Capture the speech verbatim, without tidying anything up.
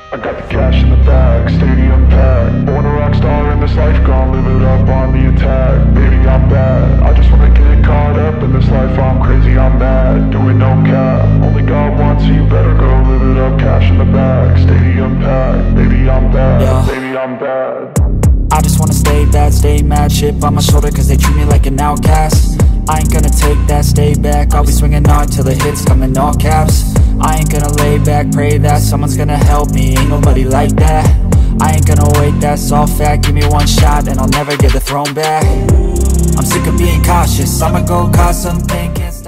I got the cash in the bag, stadium packed. Born a rock star in this life, gon' live it up on the attack. Baby, I'm bad, I just wanna get caught up in this life. I'm crazy, I'm mad, doing no cap. Only God wants, so you better go live it up. Cash in the bag, stadium packed. Baby, I'm bad, yeah. Baby, I'm bad. I just wanna stay bad, stay mad. Chip on my shoulder cause they treat me like an outcast. I ain't gonna take that, stay back. I'll be swinging hard till the hits come in all caps. I ain't gonna lay back, pray that someone's gonna help me. Ain't nobody like that. I ain't gonna wait, that's all fact. Give me one shot and I'll never get the throne back. I'm sick of being cautious, I'ma go cause something, can't stop.